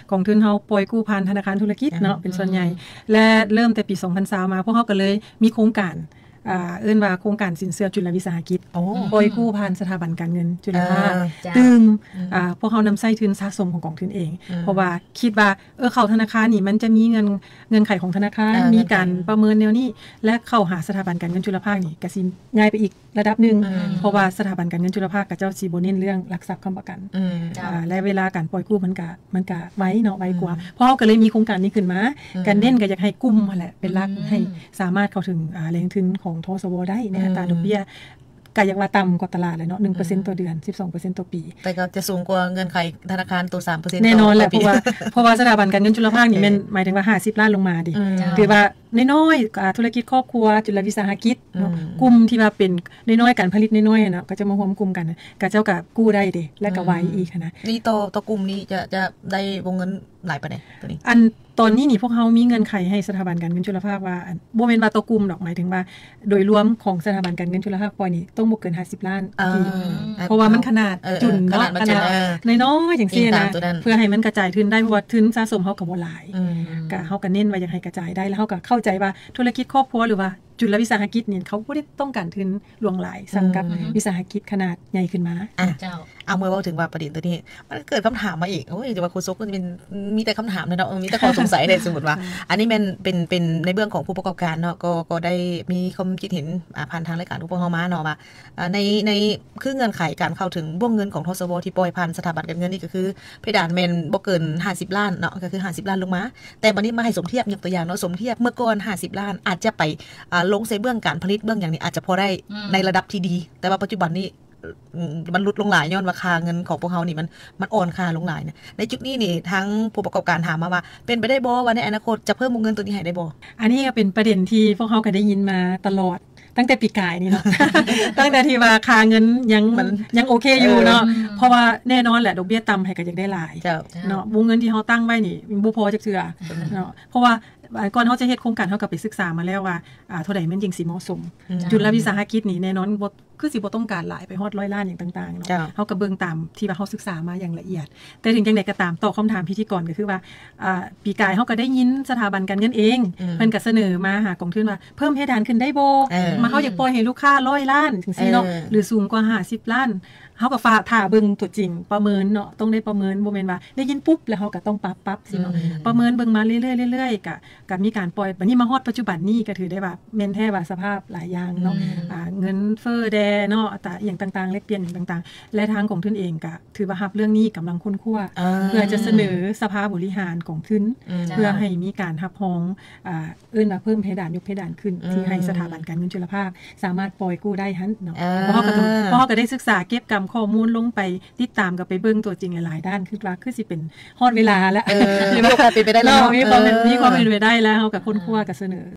กองทุนเฮาปล่อยกู้ผ่านธนาคารธุรกิจเนาะเป็นส่วนใหญ่และเริ่มแต่ปี2020มาพวกเฮาก็เลยมีโครงการเอิ้นว่าโครงการสินเชื่อจุลวิสาหกิจปล่อยกู้ผ่านสถาบันการเงินจุลภาคตึงพวกเฮานำใช้ทุนสะสมของกองทุนเองเพราะว่าคิดว่าเข้าธนาคารนี่มันจะมีเงินไขของธนาคารมีการประเมินแนวนี้และเข้าหาสถาบันการเงินจุลภาคนี่ก็สิง่ายไปอีกระดับนึงเพราะว่าสถาบันการเงินจุลภาคก็เจ้าสิบ่เน้นเรื่องหลักทรัพย์ค้ำประกันและเวลาการปล่อยกู้มันก็ไว้เนาะไว้กว่าเพราะเฮาก็เลยมีโครงการนี้ขึ้นมาการเน้นก็อยากให้กลุ่มนั่นแหละเป็นหลักให้สามารถเข้าถึงแหล่งทุนของทสวได้ในอัตราดอกเบี้ยก็ยังว่าต่ำกว่าตลาดเลยเนาะ 1% ต่อเดือน 12% ต่อปีแต่ก็จะสูงกว่าเงินไขธนาคารตัว 3% แน่นอนแหละเพราะว่าสถาบันการเงินจุลภาคนี่มันหมายถึงว่า50ล้านลงมาดิคือว่าน้อยๆธุรกิจครอบครัวจุลวิสาหกิจเนาะกลุ่มที่ว่าเป็นน้อยๆการผลิตน้อยๆเนาะก็จะมาร่วมกลุ่มกันก็เจ้าก็กู้ได้เด้และก็ไว้อีกนะนี่ต่อกลุ่มนี้จะได้วงเงินหลายปานใดตัวนี้ตอนนี้นี่พวกเฮามีเงินไขให้สถาบันการเงินจุลภาคว่าบ่แม่นว่าต่อกลุ่มดอกหมายถึงว่าโดยรวมของสถาบันการเงินจุลภาคปล่อยนี่ต้องบ่เกิน50ล้านเพราะว่ามันขนาดจุนเนาะขนาดน้อยๆจังซี่นะเพื่อให้มันกระจายทุนได้เพราะว่าทุนสะสมเฮาก็บ่หลายก็เฮาก็เน้นว่าอยากให้กระจายได้แล้วเฮาก็เข้าใจว่าธุรกิจครอบครัวหรือว่าจุลวิสาหกิจนี่เขาบ่ได้ต้องการทุนหลวงหลายสำกับวิสาหกิจขนาดใหญ่ขึ้นมาเจ้าเอาเมื่อเว้าถึงว่าประเด็นตัวนี้มันเกิดคำถามมาอีกโอ้ยแต่ว่าครูซกมันเป็นมีแต่คำถามเนาะมีแต่ข้อสงสัยได้สมมุติว่าอันนี้มันเป็นในเบื้องของผู้ประกอบการเนาะก็ได้มีความคิดเห็นผ่านทางรายการพวกเฮามาเนาะว่าในคือเงื่อนไขการเข้าถึงวงเงินของทสวที่ปล่อยผ่านสถาบันการเงินนี่ก็คือเพดานแม่นบ่เกิน50ล้านเนาะก็คือ50ล้านลงมาแต่บัดนี้มาให้สมเทียบยกตัวอย่างเนาะสมเทียบเมื่อก่อน50ล้านอาจจะไปลงใส่เบื้องการผลิตเบื้องอย่างนี้อาจจะพอได้ในระดับที่ดีแต่ว่าปัจจุบันนี้มันลดลงหลายย้อนว่าค่าเงินของพวกเฮานี่มันอ่อนค่าลงหลายนะในจุดนี้นี่ทั้งผู้ประกอบการถามมาว่าเป็นไปได้บ่ว่าในอนาคตจะเพิ่มวงเงินตัวนี้ให้ได้บ่อันนี้ก็เป็นประเด็นที่พวกเฮาก็ได้ยินมาตลอดตั้งแต่ปีกายนี่เนาะ ตั้งแต่ที่ว่าค่าเงินยังโอเคอยู่เนาะเพราะว่าแน่นอนแหละดอกเบี้ยต่ำให้ก็อยากได้หลายเนาะวงเงินที่เฮาตั้งไว้นี่บ่พอจักเทื่อเนาะเพราะว่าก่อนเฮาจะเฮ็ดโครงการเฮาก็ไปศึกษามาแล้วว่าเท่าใดมันจึงสิเหมาะสมจุลวิสาหกิจนี่แน่นอนบ่คือสิบ่ต้องการหลายไปฮอด100ล้านอย่างต่างๆเนาะเฮาก็เบิ่งตามที่ว่าเฮาศึกษามาอย่างละเอียดแต่ถึงจังได๋ก็ตามตอบคำถามพิธีกรก็คือว่าปีกายเฮาก็ได้ยินสถาบันการเงินเองเพิ่นก็เสนอมาหากองทุนว่าเพิ่มเพดานขึ้นได้บ่มาเฮาอยากปล่อยให้ลูกค้า100ล้านจังซี่เนาะหรือสูงกว่า50ล้านเฮาก็ฝากท่าเบิ่งตัวจริงประเมินเนาะต้องได้ประเมินบ่แม่นว่าได้ยินปุ๊บแล้วเฮาก็ต้องปรับสิเนาะประเมินเบิ่งมาเรื่อยๆก็มีการปล่อยบัดนี้มาฮอดปัจจุบันนี้ก็ถือได้ว่าแม่นแท้ว่าสภาพหลายอย่างเนาะเงินเฟ้อแดเนาะอัตราอย่างต่างๆแลกเปลี่ยนอย่างต่างๆและทางของทุนเองก็ถือว่ารับเรื่องนี้กำลังค้นคว้าเพื่อจะเสนอสภาบริหารของทุนเพื่อให้มีการรับรองเอิ้นว่าเพิ่มเพดานยกเพดานขึ้นที่ให้สถาบันการเงินจุลภาคสามารถปล่อยกู้ได้หั่นเนาะเพราะเฮาก็ได้ศึกษาเก็บกำข้อมูลลงไปติดตามกับไปเบิ่งตัวจริงหลายๆด้านคือว่าคือสิเป็นฮอดเวลาแล้วมีโอกาสเป็นไปได้แล้วมีความเป็นไปได้แล้วเฮาก็ค้นคว้าก็เสนอ